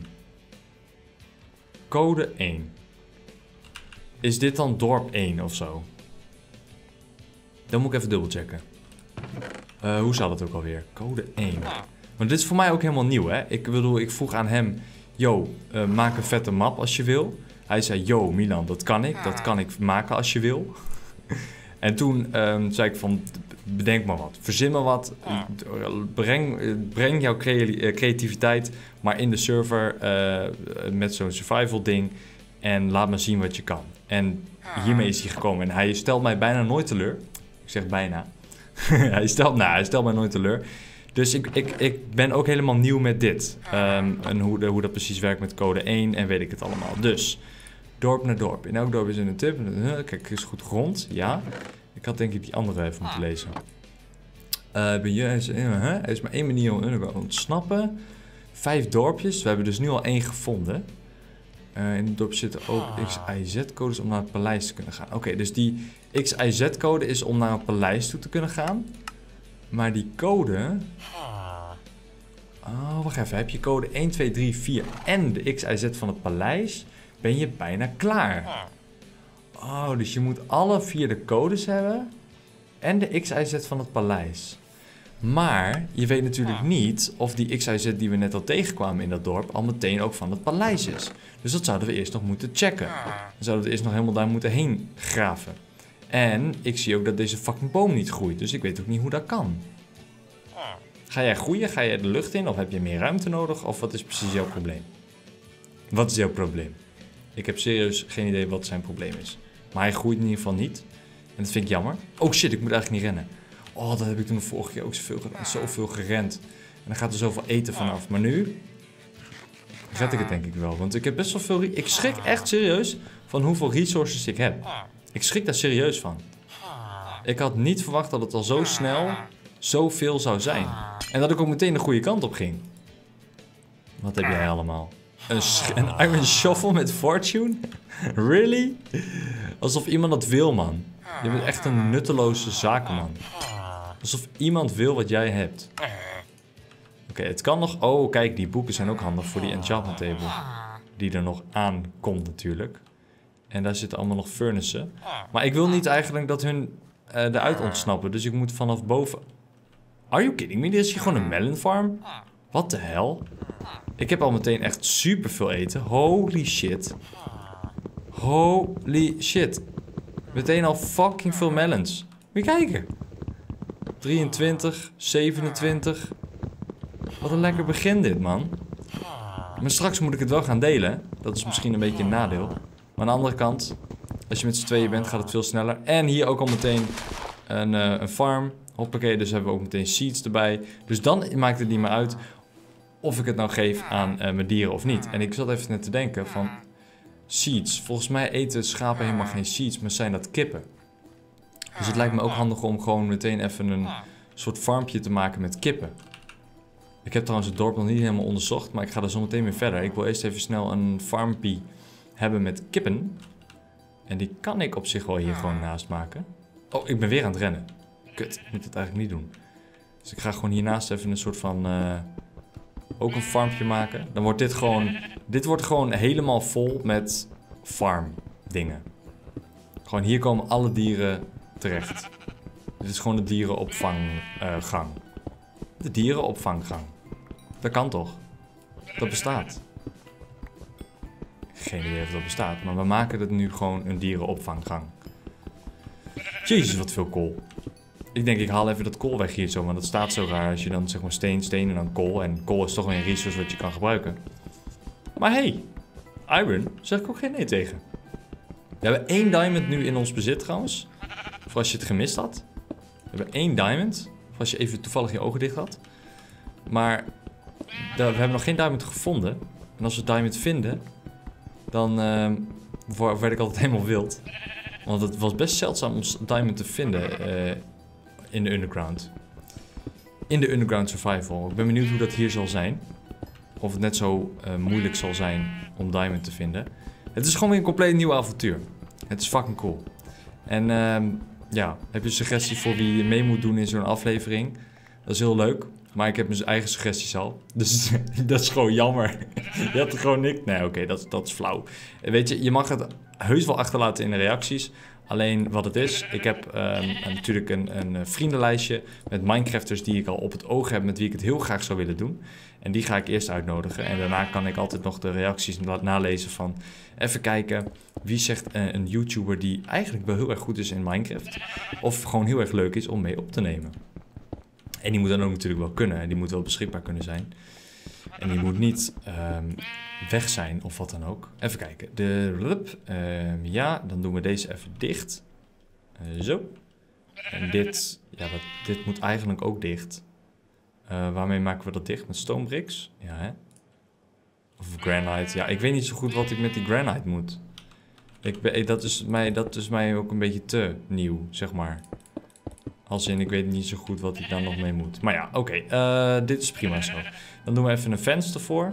Code één. Is dit dan dorp één of zo? Dan moet ik even dubbelchecken. Uh, hoe zat het ook alweer? Code één. Want dit is voor mij ook helemaal nieuw, hè? Ik bedoel, ik vroeg aan hem... Yo, uh, maak een vette map als je wil. Hij zei, yo Milan, dat kan ik. Dat kan ik maken als je wil. En toen um, zei ik van, bedenk maar wat. Verzin maar wat. Breng, breng jouw cre creativiteit maar in de server uh, met zo'n survival ding. En laat me zien wat je kan. En hiermee is hij gekomen. En hij stelt mij bijna nooit teleur. Ik zeg bijna. hij, stelt, nou, hij stelt mij nooit teleur. Dus ik, ik, ik ben ook helemaal nieuw met dit. Um, en hoe, de, hoe dat precies werkt met code één en weet ik het allemaal. Dus, dorp naar dorp. In elk dorp is er een tip. Kijk, is goed grond. Ja. Ik had denk ik die andere even moeten lezen. Uh, ben je, is, uh, huh? Er is maar één manier om te ontsnappen. Vijf dorpjes. We hebben dus nu al één gevonden. Uh, in het dorp zitten ook X I Z-codes om naar het paleis te kunnen gaan. Oké, okay, dus die X I Z-code is om naar een paleis toe te kunnen gaan. Maar die code... Oh, wacht even. Heb je code één, twee, drie, vier en de X I Z van het paleis, ben je bijna klaar. Oh, dus je moet alle vier de codes hebben en de X I Z van het paleis. Maar je weet natuurlijk niet of die X I Z die we net al tegenkwamen in dat dorp al meteen ook van het paleis is. Dus dat zouden we eerst nog moeten checken. Dan zouden we eerst nog helemaal daar moeten heen graven. En ik zie ook dat deze fucking boom niet groeit. Dus ik weet ook niet hoe dat kan. Ga jij groeien? Ga jij de lucht in? Of heb je meer ruimte nodig? Of wat is precies jouw probleem? Wat is jouw probleem? Ik heb serieus geen idee wat zijn probleem is. Maar hij groeit in ieder geval niet. En dat vind ik jammer. Oh shit, ik moet eigenlijk niet rennen. Oh, dat heb ik toen de vorige keer ook zoveel gedaan. Zoveel gerend. En dan gaat er zoveel eten vanaf. Maar nu red ik het denk ik wel. Want ik heb best wel veel... Ik schrik echt serieus van hoeveel resources ik heb. Ik schrik daar serieus van. Ik had niet verwacht dat het al zo snel zoveel zou zijn. En dat ik ook meteen de goede kant op ging. Wat heb jij allemaal? Een, een iron shovel met fortune? Really? Alsof iemand dat wil, man. Je bent echt een nutteloze zakenman. Alsof iemand wil wat jij hebt. Oké, okay, het kan nog... Oh, kijk, die boeken zijn ook handig voor die enchantment table. Die er nog aankomt natuurlijk. En daar zitten allemaal nog furnaces. Maar ik wil niet eigenlijk dat hun uh, eruit ontsnappen. Dus ik moet vanaf boven... Are you kidding me? Dit is hier gewoon een melon farm? Wat de hel? Ik heb al meteen echt super veel eten. Holy shit. Holy shit. Meteen al fucking veel melons. Moet je kijken. drieëntwintig, zevenentwintig. Wat een lekker begin dit, man. Maar straks moet ik het wel gaan delen. Dat is misschien een beetje een nadeel. Maar aan de andere kant... Als je met z'n tweeën bent, gaat het veel sneller. En hier ook al meteen een, uh, een farm. Hoppakee, dus hebben we ook meteen seeds erbij. Dus dan maakt het niet meer uit of ik het nou geef aan uh, mijn dieren of niet. En ik zat even net te denken van... Seeds. Volgens mij eten schapen helemaal geen seeds, maar zijn dat kippen. Dus het lijkt me ook handig om gewoon meteen even een soort farmpje te maken met kippen. Ik heb trouwens het dorp nog niet helemaal onderzocht, maar ik ga er zo meteen weer verder. Ik wil eerst even snel een farmpie hebben met kippen. En die kan ik op zich wel hier gewoon naast maken. Oh, ik ben weer aan het rennen. Kut, ik moet het eigenlijk niet doen. Dus ik ga gewoon hiernaast even een soort van... Uh, ook een farmpje maken. Dan wordt dit gewoon... Dit wordt gewoon helemaal vol met farm dingen. Gewoon hier komen alle dieren terecht. Dit is gewoon de dierenopvanggang. Uh, de dierenopvanggang. Dat kan toch? Dat bestaat. Geen idee of dat bestaat. Maar we maken het nu gewoon een dierenopvanggang. Jezus, wat veel kool. Ik denk, ik haal even dat kool weg hier zo. Want dat staat zo raar als je dan zeg maar steen, steen en dan kool. En kool is toch wel een resource wat je kan gebruiken. Maar hey, iron, zeg ik ook geen nee tegen. We hebben één diamond nu in ons bezit trouwens. Voor als je het gemist had. We hebben één diamond. Voor als je even toevallig je ogen dicht had. Maar we hebben nog geen diamond gevonden. En als we diamond vinden, dan uh, werd ik altijd helemaal wild. Want het was best zeldzaam om diamond te vinden uh, in de underground. In de underground survival. Ik ben benieuwd hoe dat hier zal zijn. Of het net zo uh, moeilijk zal zijn om diamond te vinden. Het is gewoon weer een compleet nieuw avontuur. Het is fucking cool. En uh, ja, heb je suggesties voor wie mee moet doen in zo'n aflevering? Dat is heel leuk. Maar ik heb mijn eigen suggesties al. Dus dat is gewoon jammer. Je hebt er gewoon niks. Nee, oké, okay, dat, dat is flauw. Weet je, je mag het heus wel achterlaten in de reacties. Alleen wat het is, ik heb um, natuurlijk een, een vriendenlijstje met Minecrafters die ik al op het oog heb, met wie ik het heel graag zou willen doen. En die ga ik eerst uitnodigen. En daarna kan ik altijd nog de reacties nalezen van even kijken wie zegt uh, een YouTuber die eigenlijk wel heel erg goed is in Minecraft. Of gewoon heel erg leuk is om mee op te nemen. En die moet dan ook natuurlijk wel kunnen. En die moet wel beschikbaar kunnen zijn. En die moet niet um, weg zijn of wat dan ook. Even kijken. De rup. Um, ja, dan doen we deze even dicht. Uh, zo. En dit. Ja, dat, dit moet eigenlijk ook dicht. Uh, waarmee maken we dat dicht? Met stone bricks? Ja, hè? Of granite. Ja, ik weet niet zo goed wat ik met die granite moet. Ik ben, dat, is mij, dat is mij ook een beetje te nieuw, zeg maar. Als in, ik weet niet zo goed wat ik daar nog mee moet. Maar ja, oké. Okay, uh, dit is prima zo. Dan doen we even een venster voor.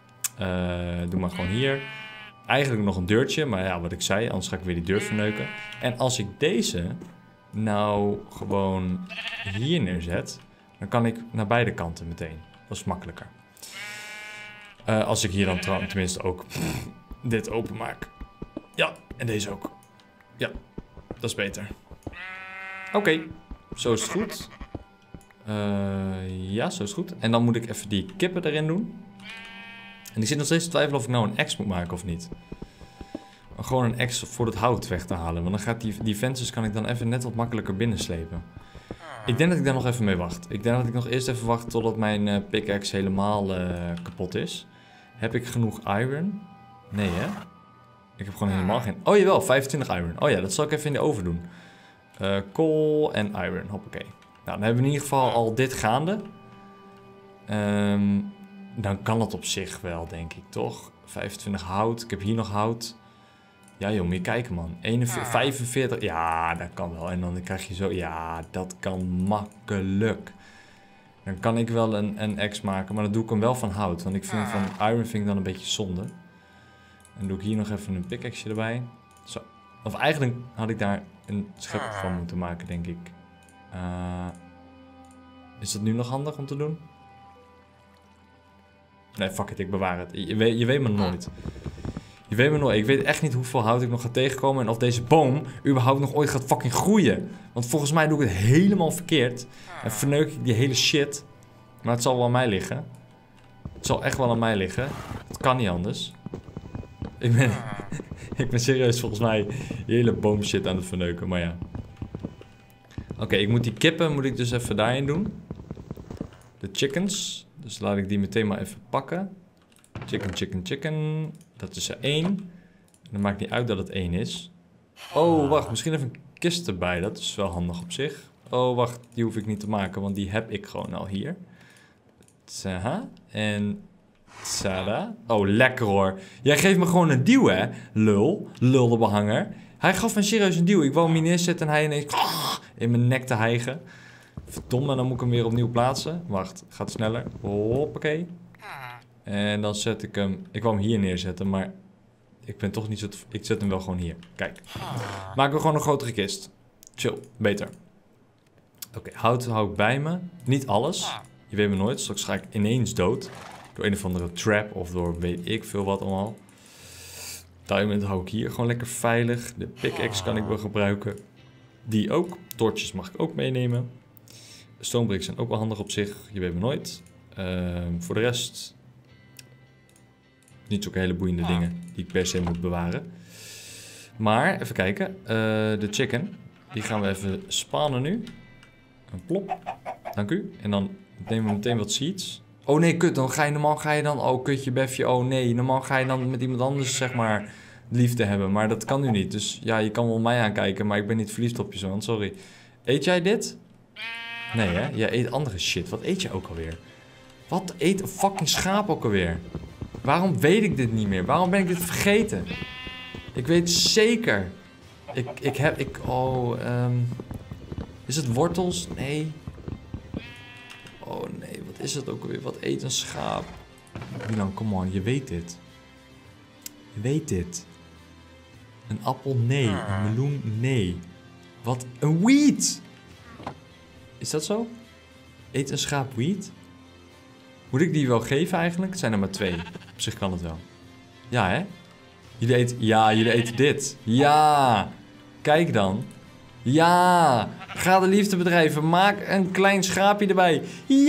Uh, doe maar gewoon hier. Eigenlijk nog een deurtje. Maar ja, wat ik zei, anders ga ik weer die deur verneuken. En als ik deze nou gewoon hier neerzet, dan kan ik naar beide kanten meteen. Dat is makkelijker. Uh, als ik hier dan tenminste ook dit openmaak. Ja, en deze ook. Ja, dat is beter. Oké. Okay. Zo is het goed. Uh, ja, zo is het goed. En dan moet ik even die kippen erin doen. En ik zit nog steeds te twijfelen of ik nou een axe moet maken of niet. Maar gewoon een axe voor het hout weg te halen. Want dan gaat die, die vensters kan ik dan even net wat makkelijker binnenslepen. Ik denk dat ik daar nog even mee wacht. Ik denk dat ik nog eerst even wacht totdat mijn uh, pickaxe helemaal uh, kapot is. Heb ik genoeg iron? Nee, hè? Ik heb gewoon helemaal geen... Oh, jawel, vijfentwintig iron. Oh ja, dat zal ik even in de oven doen. Uh, coal en iron, hoppakee. Nou, dan hebben we in ieder geval al dit gaande. Um, dan kan het op zich wel, denk ik, toch? vijfentwintig hout. Ik heb hier nog hout. Ja, joh, moet je kijken, man. eenenveertig, vijfenveertig. Ja, dat kan wel. En dan krijg je zo... Ja, dat kan makkelijk. Dan kan ik wel een, een axe maken. Maar dan doe ik hem wel van hout. Want ik vind van iron vind ik dan een beetje zonde. Dan doe ik hier nog even een pickaxe erbij. Zo. Of eigenlijk had ik daar een schep van moeten maken, denk ik. Uh, is dat nu nog handig om te doen? Nee, fuck it, ik bewaar het. Je weet, je weet me nooit. Je weet me nooit. Ik weet echt niet hoeveel hout ik nog ga tegenkomen. En of deze boom überhaupt nog ooit gaat fucking groeien. Want volgens mij doe ik het helemaal verkeerd. En verneuk ik die hele shit. Maar het zal wel aan mij liggen. Het zal echt wel aan mij liggen. Het kan niet anders. Ik ben... Ik ben serieus volgens mij die hele boomshit aan het verneuken, maar ja. Oké, okay, ik moet die kippen moet ik dus even daarin doen. De chickens. Dus laat ik die meteen maar even pakken. Chicken, chicken, chicken. Dat is er één. En dan maakt niet uit dat het één is. Oh, wacht. Misschien even een kist erbij. Dat is wel handig op zich. Oh, wacht. Die hoef ik niet te maken, want die heb ik gewoon al hier. Tsaha. En... Tada. Oh, lekker hoor. Jij geeft me gewoon een duw, hè? Lul. Lul de behanger. Hij gaf me serieus een duw. Ik wou hem hier neerzetten en hij ineens... in mijn nek te hijgen. Verdomme, dan moet ik hem weer opnieuw plaatsen. Wacht, gaat sneller. Hoppakee. En dan zet ik hem... Ik wou hem hier neerzetten, maar... Ik ben toch niet zo... Ik zet hem wel gewoon hier. Kijk. Maken we gewoon een grotere kist. Chill. Beter. Oké, okay, hout hou ik bij me. Niet alles. Je weet me nooit. Straks ga ik ineens dood. Door een of andere trap of door weet ik veel wat allemaal. Diamond hou ik hier gewoon lekker veilig. De pickaxe kan ik wel gebruiken. Die ook. Torches mag ik ook meenemen. Stonebricks zijn ook wel handig op zich. Je weet me nooit. Uh, voor de rest... Niet zulke hele boeiende dingen die ik per se moet bewaren. Maar, even kijken. Uh, de chicken. Die gaan we even spannen nu. Een plop. Dank u. En dan nemen we meteen wat seeds. Oh nee, kut. Dan ga je normaal ga je dan... Oh, kutje, befje. Oh nee. Normaal ga je dan met iemand anders, zeg maar, liefde hebben. Maar dat kan nu niet. Dus ja, je kan wel mij aankijken. Maar ik ben niet verliefd op je zoon. Sorry. Eet jij dit? Nee, hè? Jij eet andere shit. Wat eet je ook alweer? Wat eet een fucking schaap ook alweer? Waarom weet ik dit niet meer? Waarom ben ik dit vergeten? Ik weet zeker. Ik, ik heb... Ik, oh, um, is het wortels? Nee. Oh nee, wat is het ook alweer? Wat eet een schaap? Milan, come on, je weet dit. Je weet dit. Een appel? Nee. Een meloen? Nee. Wat? Een wiet! Is dat zo? Eet een schaap wiet? Moet ik die wel geven eigenlijk? Het zijn er maar twee. Op zich kan het wel. Ja, hè? Jullie eten... Ja, jullie eten dit. Ja! Kijk dan. Ja! Ga de liefde bedrijven. Maak een klein schaapje erbij.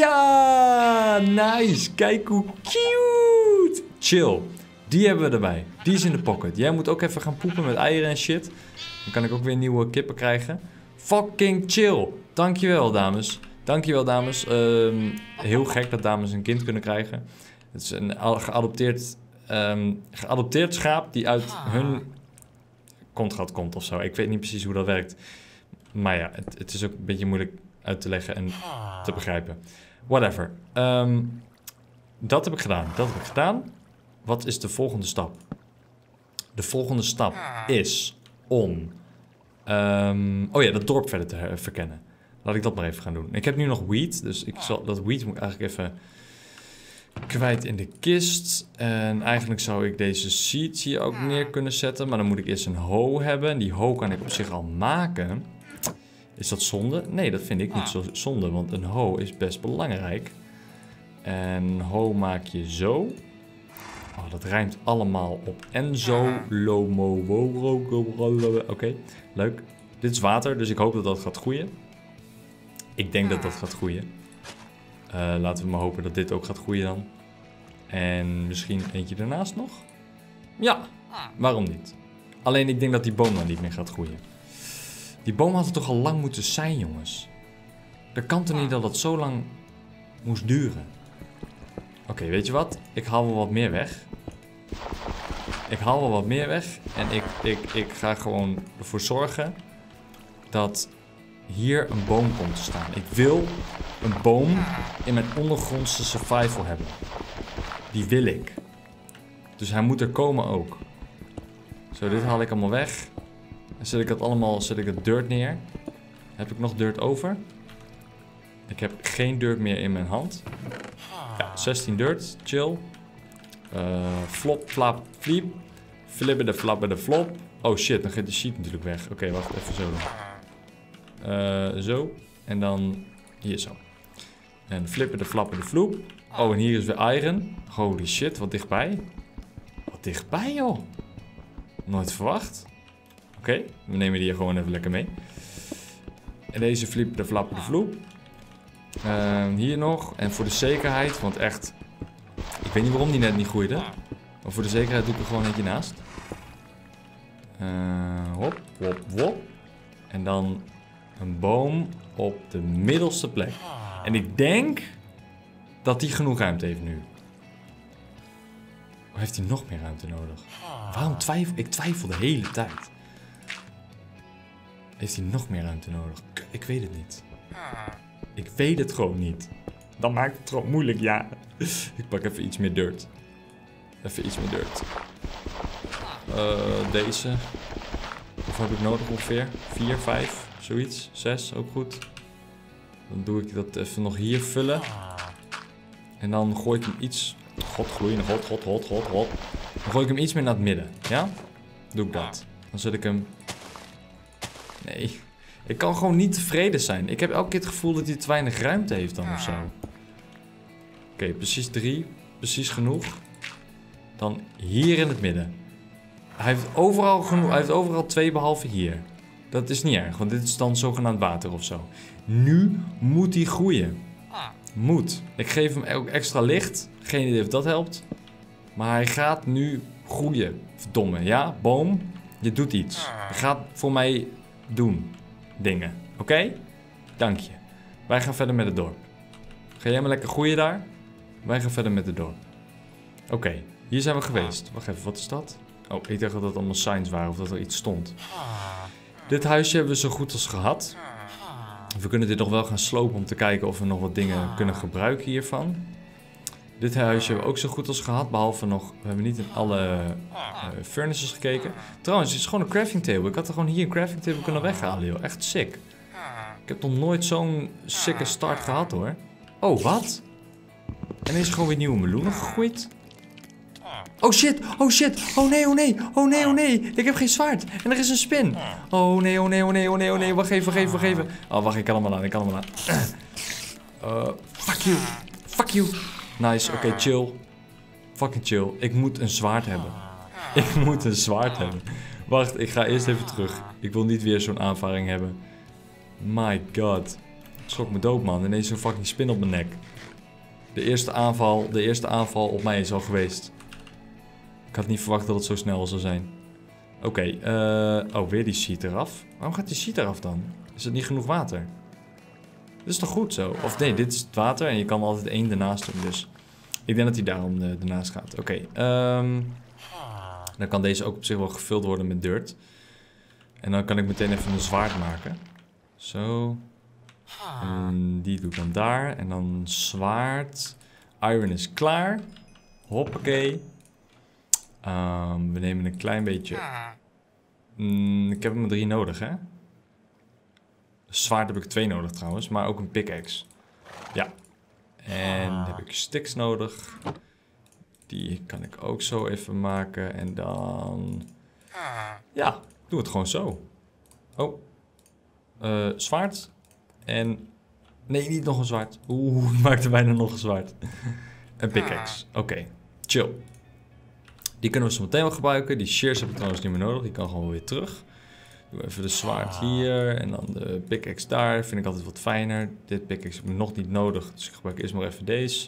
Ja! Nice! Kijk hoe cute! Chill. Die hebben we erbij. Die is in de pocket. Jij moet ook even gaan poepen met eieren en shit. Dan kan ik ook weer nieuwe kippen krijgen. Fucking chill. Dankjewel, dames. Dankjewel, dames. Um, heel gek dat dames een kind kunnen krijgen. Het is een geadopteerd, um, geadopteerd schaap die uit hun kontgat komt of zo. Ik weet niet precies hoe dat werkt. Maar ja, het, het is ook een beetje moeilijk uit te leggen en te begrijpen. Whatever. Um, dat heb ik gedaan. Dat heb ik gedaan. Wat is de volgende stap? De volgende stap is om... Um, oh ja, dat dorp verder te verkennen. Laat ik dat maar even gaan doen. Ik heb nu nog wheat, dus ik zal, dat wheat moet ik eigenlijk even kwijt in de kist. En eigenlijk zou ik deze seeds hier ook neer kunnen zetten. Maar dan moet ik eerst een hoe hebben. En die hoe kan ik op zich al maken. Is dat zonde? Nee, dat vind ik niet zo zonde, want een hoe is best belangrijk. En hoe maak je zo. Oh, dat rijmt allemaal op Enzo, Lomo, Oké, okay, leuk. Dit is water, dus ik hoop dat dat gaat groeien. Ik denk dat dat gaat groeien. Uh, laten we maar hopen dat dit ook gaat groeien dan. En misschien eentje ernaast nog? Ja, waarom niet? Alleen ik denk dat die boom dan niet meer gaat groeien. Die boom had er toch al lang moeten zijn, jongens. Dat kan toch niet dat het zo lang moest duren? Oké, okay, weet je wat? Ik haal wel wat meer weg. Ik haal wel wat meer weg. En ik, ik, ik ga gewoon ervoor zorgen dat hier een boom komt te staan. Ik wil een boom in mijn ondergrondse survival hebben. Die wil ik. Dus hij moet er komen ook. Zo, dit haal ik allemaal weg. Dan zet ik het allemaal, zet ik het dirt neer. Heb ik nog dirt over? Ik heb geen dirt meer in mijn hand. Ja, zestien dirt. Chill. Uh, flop, flap, fliep. Flibber de flapper de flop. Oh shit, dan gaat de sheet natuurlijk weg. Oké, okay, wacht even zo. Uh, zo. En dan hier zo. En flipper de flapper de vloep. Oh, en hier is weer iron. Holy shit, wat dichtbij. Wat dichtbij, joh. Nooit verwacht. Oké, okay, we nemen die hier gewoon even lekker mee. En deze flipper de flapper de vloep. Uh, hier nog. En voor de zekerheid, want echt... Ik weet niet waarom die net niet groeide. Maar voor de zekerheid doe ik er gewoon eentje naast. Uh, hop, hop, hop. En dan een boom op de middelste plek. En ik denk dat die genoeg ruimte heeft nu. Of heeft hij nog meer ruimte nodig? Waarom twijfel ik? twijfel de hele tijd. Heeft hij nog meer ruimte nodig? Ik weet het niet. Ik weet het gewoon niet. Dan maakt het gewoon moeilijk, ja. Ik pak even iets meer dirt. Even iets meer dirt. Uh, deze. Hoeveel heb ik nodig ongeveer? Vier, vijf, zoiets. Zes, ook goed. Dan doe ik dat even nog hier vullen. En dan gooi ik hem iets... God, gloeiende god, god, god, god, god. Dan gooi ik hem iets meer naar het midden. Ja? Doe ik dat. Dan zet ik hem... Nee. Ik kan gewoon niet tevreden zijn. Ik heb elke keer het gevoel dat hij te weinig ruimte heeft dan of zo. Oké, okay, precies drie. Precies genoeg. Dan hier in het midden. Hij heeft overal genoeg. Hij heeft overal twee behalve hier. Dat is niet erg, want dit is dan zogenaamd water of zo. Nu moet hij groeien. Moet. Ik geef hem ook extra licht. Geen idee of dat helpt. Maar hij gaat nu groeien. Verdomme, ja? Boom. Je doet iets. Je gaat voor mij doen. Dingen. Oké? Okay? Dank je. Wij gaan verder met het dorp. Ga jij maar lekker groeien daar? Wij gaan verder met het dorp. Oké. Okay. Hier zijn we geweest. Wacht even, wat is dat? Oh, ik dacht dat het allemaal signs waren of dat er iets stond. Dit huisje hebben we zo goed als gehad. We kunnen dit nog wel gaan slopen om te kijken of we nog wat dingen kunnen gebruiken hiervan. Dit huisje hebben we ook zo goed als gehad, behalve nog... We hebben niet in alle uh, furnaces gekeken. Trouwens, het is gewoon een crafting table. Ik had er gewoon hier een crafting table kunnen weghalen, joh. Echt sick. Ik heb nog nooit zo'n sicke start gehad, hoor. Oh, wat? En er is gewoon weer nieuwe meloenen gegroeid. Oh shit, oh shit, oh nee, oh nee, oh nee, oh nee. Ik heb geen zwaard en er is een spin. Oh nee, oh nee, oh nee, oh nee, oh nee. Wacht even, wacht even, wacht even. Oh, wacht, ik kan hem al aan, ik kan hem al aan. Uh, fuck you, fuck you. Nice, oké, okay, chill. Fucking chill. Ik moet een zwaard hebben. Ik moet een zwaard hebben. Wacht, ik ga eerst even terug. Ik wil niet weer zo'n aanvaring hebben. My god. Ik schrok me dood, man. Ineens zo'n fucking spin op mijn nek. De eerste aanval, de eerste aanval op mij is al geweest. Ik had niet verwacht dat het zo snel zou zijn. Oké, okay, uh, oh, weer die sheet eraf. Waarom gaat die sheet eraf dan? Is het niet genoeg water? Dat is toch goed zo? Of nee, dit is het water en je kan altijd één ernaast doen, dus... Ik denk dat hij daarom de, ernaast gaat. Oké, okay, um, dan kan deze ook op zich wel gevuld worden met dirt. En dan kan ik meteen even een zwaard maken. Zo. En die doe ik dan daar. En dan zwaard. Iron is klaar. Hoppakee. Um, we nemen een klein beetje... Mm, ik heb er maar drie nodig, hè? Zwaard heb ik twee nodig trouwens, maar ook een pickaxe. Ja. En dan heb ik sticks nodig. Die kan ik ook zo even maken. En dan... Ja, doe het gewoon zo. Oh. Uh, zwaard. En... Nee, niet nog een zwaard. Oeh, ik maakte bijna nog een zwaard. Een pickaxe. Oké, okay. Chill. Die kunnen we zo meteen wel gebruiken. Die shears heb ik trouwens niet meer nodig. Die kan gewoon weer terug. Doe even de zwaard hier. En dan de pickaxe daar. Vind ik altijd wat fijner. Dit pickaxe heb ik nog niet nodig. Dus ik gebruik eerst maar even deze.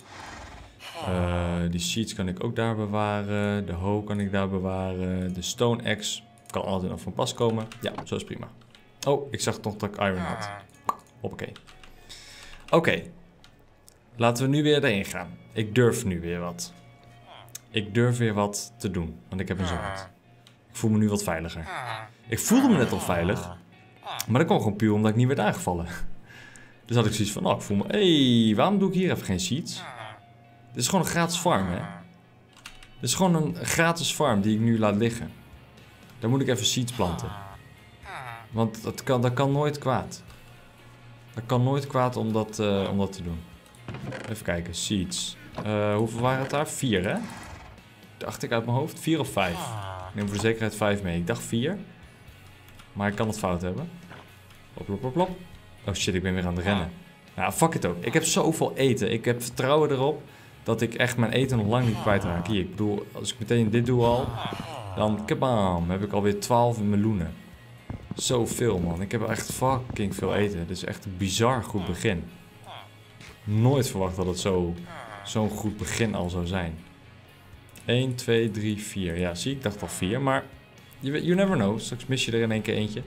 Uh, die sheets kan ik ook daar bewaren. De hoe kan ik daar bewaren. De stone axe kan altijd nog van pas komen. Ja, zo is prima. Oh, ik zag toch dat ik iron had. Hoppakee. Oké. Okay. Laten we nu weer erin gaan. Ik durf nu weer wat. Ik durf weer wat te doen. Want ik heb een zwaard. Ik voel me nu wat veiliger. Ik voelde me net al veilig. Maar dat kwam gewoon puur omdat ik niet werd aangevallen. Dus had ik zoiets van, oh, ik voel me... Hé, hey, waarom doe ik hier even geen seeds? Dit is gewoon een gratis farm, hè. Dit is gewoon een gratis farm die ik nu laat liggen. Daar moet ik even seeds planten. Want dat kan, dat kan nooit kwaad. Dat kan nooit kwaad om dat, uh, om dat te doen. Even kijken, seeds. Uh, hoeveel waren het daar? Vier, hè? Dacht ik uit mijn hoofd. Vier of vijf? Ik neem voor de zekerheid vijf mee. Ik dacht vier. Maar ik kan het fout hebben. Plop, plop, plop, plop. Oh shit, ik ben weer aan het rennen. Nou, fuck it ook. Ik heb zoveel eten. Ik heb vertrouwen erop dat ik echt mijn eten nog lang niet kwijtraak. Hier, ik bedoel, als ik meteen dit doe al, dan kabam, heb ik alweer twaalf meloenen. Zoveel, man. Ik heb echt fucking veel eten. Dit is echt een bizar goed begin. Nooit verwacht dat het zo, zo'n goed begin al zou zijn. één, twee, drie, vier. Ja, zie, ik dacht al vier, maar you, you never know. Straks mis je er in één keer eentje.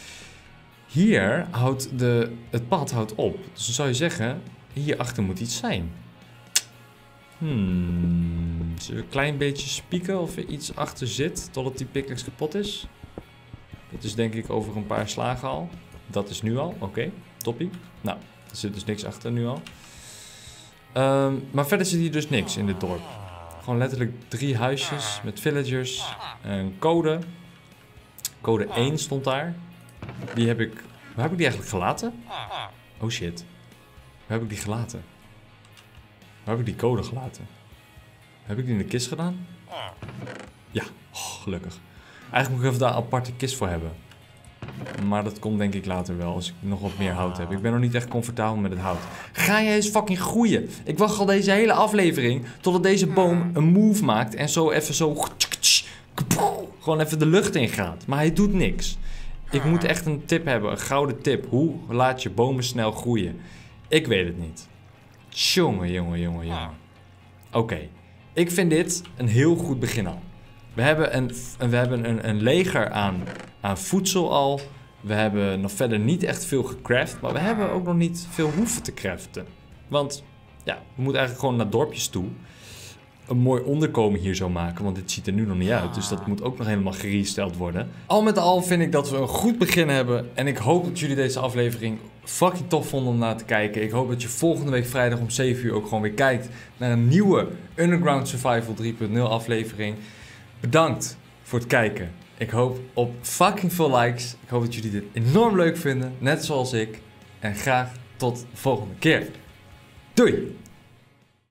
Hier houdt de, het pad houdt op. Dus dan zou je zeggen, hierachter moet iets zijn. Hmm, zullen we een klein beetje spieken of er iets achter zit, totdat die pickaxe kapot is? Dat is denk ik over een paar slagen al. Dat is nu al. Oké, okay, toppie. Nou, er zit dus niks achter nu al. Um, maar verder zit hier dus niks in dit dorp. Gewoon letterlijk drie huisjes met villagers. Een code. Code één stond daar. Die heb ik... Waar heb ik die eigenlijk gelaten? Oh shit. Waar heb ik die gelaten? Waar heb ik die code gelaten? Heb ik die in de kist gedaan? Ja, oh, gelukkig. Eigenlijk moet ik even daar een aparte kist voor hebben. Maar dat komt denk ik later wel, als ik nog wat meer hout heb. Ik ben nog niet echt comfortabel met het hout. Ga jij eens fucking groeien. Ik wacht al deze hele aflevering totdat deze boom een move maakt en zo even zo... Gewoon even de lucht in gaat. Maar hij doet niks. Ik moet echt een tip hebben, een gouden tip. Hoe laat je bomen snel groeien? Ik weet het niet. Jongen, jongen, jongen, jongen. Oké, okay. Ik vind dit een heel goed begin al. We hebben een, we hebben een, een leger aan, aan voedsel al. We hebben nog verder niet echt veel gecraft. Maar we hebben ook nog niet veel hoeven te craften. Want ja, we moeten eigenlijk gewoon naar dorpjes toe. Een mooi onderkomen hier zo maken. Want dit ziet er nu nog niet uit. Dus dat moet ook nog helemaal geresteld worden. Al met al vind ik dat we een goed begin hebben. En ik hoop dat jullie deze aflevering fucking tof vonden om naar te kijken. Ik hoop dat je volgende week vrijdag om zeven uur ook gewoon weer kijkt naar een nieuwe Underground Survival drie punt nul aflevering. Bedankt voor het kijken. Ik hoop op fucking veel likes. Ik hoop dat jullie dit enorm leuk vinden. Net zoals ik. En graag tot de volgende keer. Doei!